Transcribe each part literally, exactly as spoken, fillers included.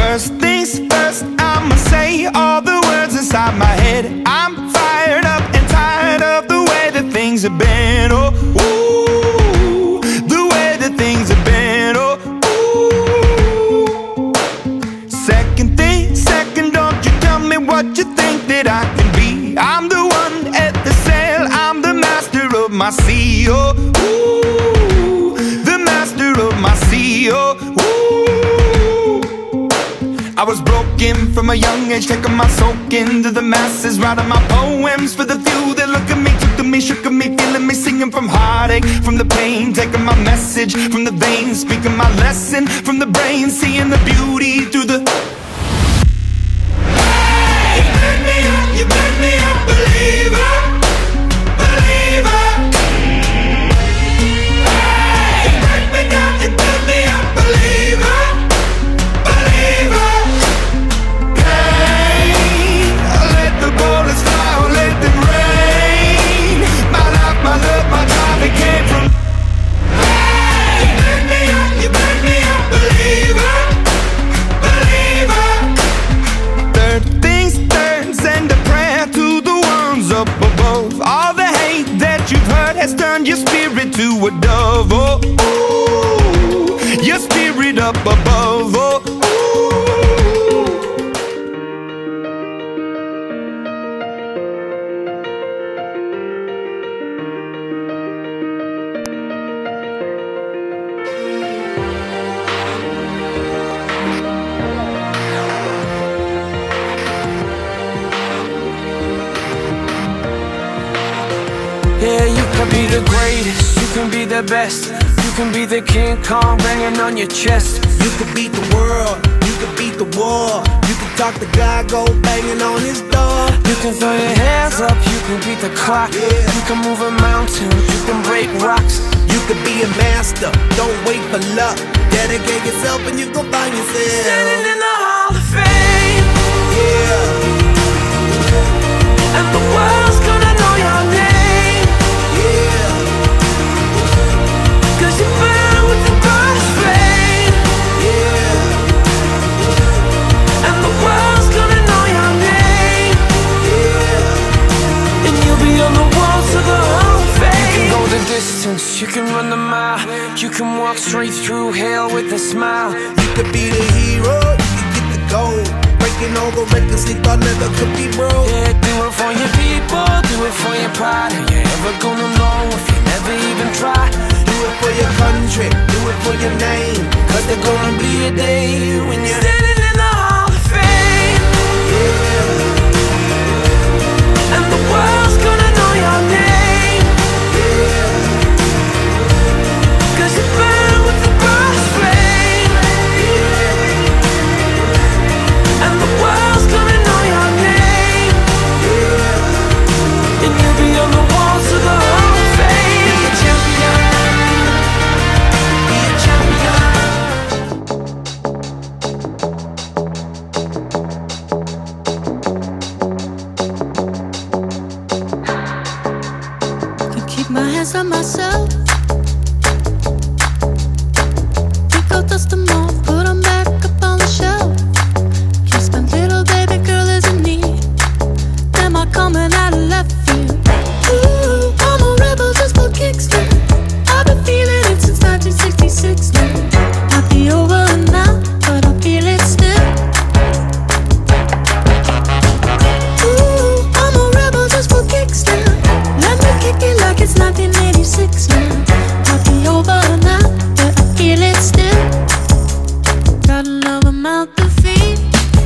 First things first, I'ma say all the words inside my head. I'm fired up and tired of the way that things have been. Oh, ooh, the way that things have been. Oh, ooh. Second thing, second, don't you tell me what you think that I can be. I'm the one at the sail, I'm the master of my sea. Oh, ooh, the master of my sea. Oh, ooh. I was broken from a young age, taking my soak into the masses, writing my poems for the few that look at me, took to me, shook at me, feeling me, singing from heartache, from the pain, taking my message from the veins, speaking my lesson from the brain, seeing the beauty through the... Hey, you burn me up, you burn me up, believer, believer. Hey, you burn me down, you burn me up, believer, believer. Bullets fly, or let them rain. My life, my love, my drive, it came from. Hey, you burn me up, you burn me up, believer, believer. Third things third, send a prayer to the ones up above. All the hate that you've heard has turned your spirit to a dove. Oh, ooh, your spirit up above. Oh, yeah, you can be the greatest, you can be the best, you can be the King Kong banging on your chest. You can beat the world, you can beat the war. You can talk to God, go banging on his door. You can throw your hands up, you can beat the clock. Yeah. You can move a mountain, you can break rocks. You can be a master, don't wait for luck. Dedicate yourself and you gon' find yourself Standing in the Hall of Fame. Yeah. And the world's gonna know your name. Cause you burn with the brightest flame. Yeah. And the world's gonna know your name. Yeah. And you'll be on the walls of the Hall of Fame. You can go the distance, you can run the mile. You can walk straight through hell with a smile. You could be the hero, you can get the gold. Breaking all the records they thought never could be broke. Yeah, do it for your people, do it for your pride. Are you ever gonna know if you never even try? Do it for your country, do it for your name. Cause there's gonna be a day when you're standing in the Hall of Fame. Yeah. And the world's gonna know your name. Yeah. Cause you burn with the brightest flame. Yeah. And the world's gonna know your name. Yeah. And you'll be on the walls of the Hall of Fame. Be a champion. Be a champion. Can keep my hands on myself. Pick out dust them off, put them back up on the shelf. Yes, my little baby girl is in need. Am I coming out of left field? Ooh, I'm a rebel just for kicks now. I've been feeling it since nineteen sixty-six now. Might be over now, but I feel it still. Ooh, I'm a rebel just for kicks now. Let me kick it like it's nineteen eighty-six now. Might be over now, but I feel it still. Got another mouth to feed.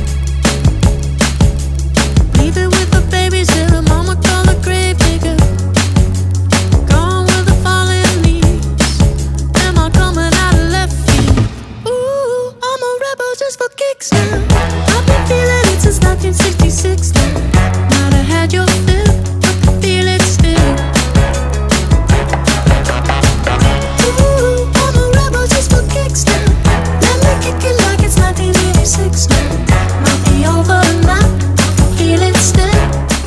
Leave it with the babies till the mama call the grave digger. Gone with the fallen leaves. Am I coming out of left field? Ooh, I'm a rebel just for kicks now. I've been feeling it since nineteen sixty-six now. Might have had your fill, but I feel it still. Ooh, I'm a rebel just for kicks now. Let me kick it like it's nineteen eighty-six now. Might be over now, I feel it still.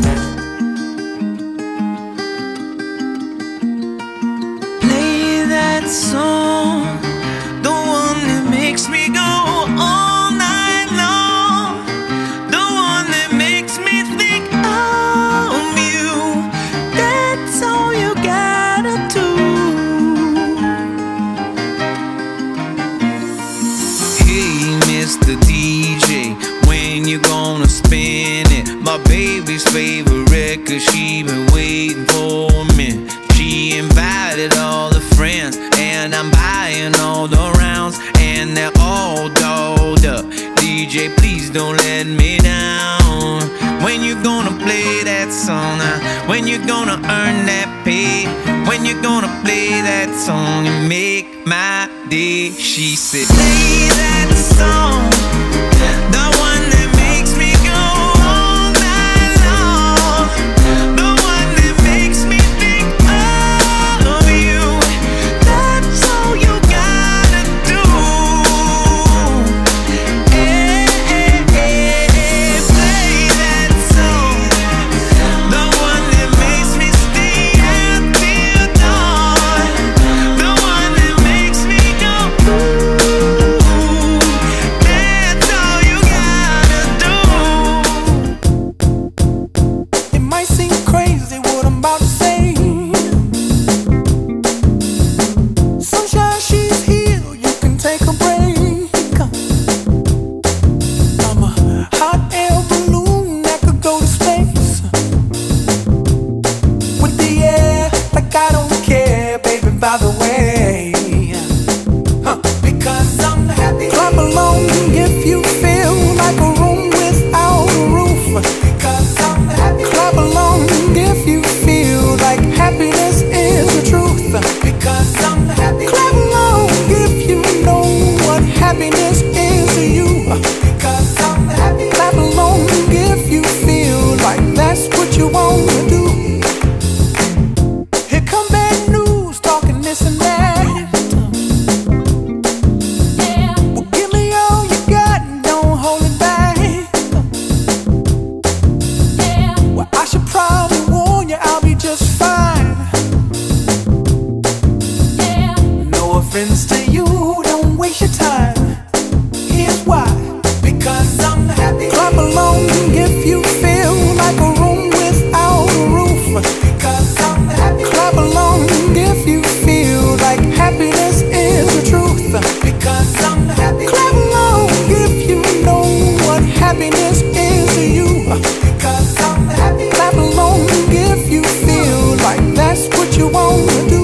Play that song, the one that makes me go all night long. gonna play that song and make my day. She said, play that song, the one that makes me go all night long, the one that makes me think of you. That's all you gotta do. Hey, hey, hey, play that song, the one that makes me stay out till dawn, the one that makes me go ooh. That's all you gotta do. It might seem crazy what I'm about to say. Sunshine, she's here, you can take a break. I'm a hot air balloon that could go to space with the air, like I don't care, baby, by the way. Huh. Because I'm happy. Clap along if you feel like a room without a roof. Because I'm happy. Clap along if you feel like happiness is the truth. Because I'm happy. Clap along if you know what happiness is to you. Because I'm happy. Clap along if you feel like that's what you want to do. Here come bad news, talking this and that. Well, give me all you got and don't hold it back. Well, I should probably warn you, I'll be just fine. No offense to you, don't waste your time. Here's why. Because I'm happy. Clap along if you feel like a room without a roof. Because I'm happy. Clap along if you feel like happiness is the truth. Because I'm happy. Clap along if you know what happiness is to you. Because I'm happy. Clap along if you feel like that's what you want to do.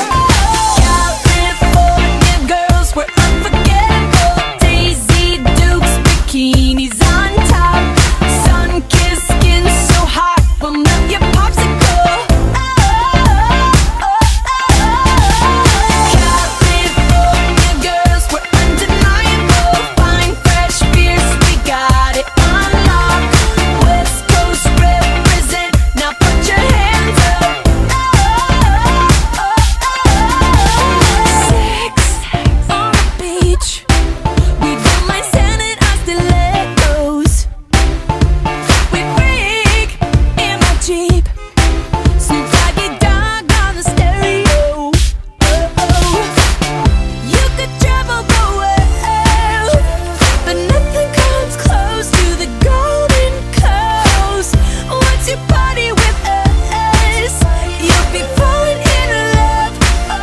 California girls were unforgettable. Daisy Dukes, bikinis on top. Sun-kissed skin so hot, will melt your popsicle. California girls were undeniable. Fine, fresh beers, we got it on lock. West Coast represent, now put your hands up. Sex on the beach, we don't mind standing on stilettos. We freak in my Jeep, Snoop Doggy Dogg on the stereo. Oh, you could travel the world, but nothing comes close to the Golden Coast. Once you party with us, you'll be falling in love.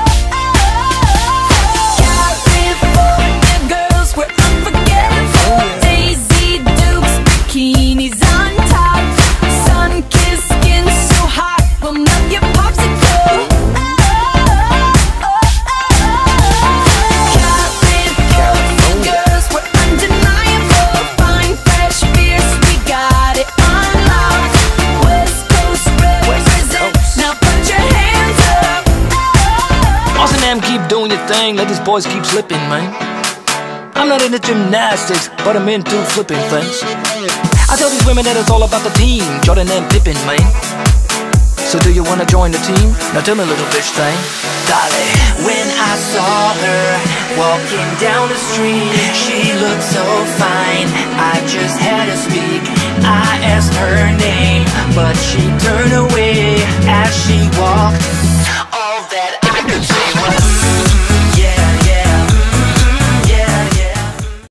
California girls were unforgettable. Daisy Dukes, bikinis on top. Sun-kissed skin so hot, will melt your popsicle. California girls were undeniable. Fine, fresh beers, we got it on lock. West Coast represent, now put your hands up. Boss and them keep doing your thing, let these boys keep slipping, man. I'm not into gymnastics, but I'm into flipping things. I tell these women that it's all about the team, Jordan and Pippen, man. So do you wanna join the team? Now tell me, little bitch thing. Dale. When I saw her walking down the street, she looked so fine, I just had to speak. I asked her name, but she turned away as she walked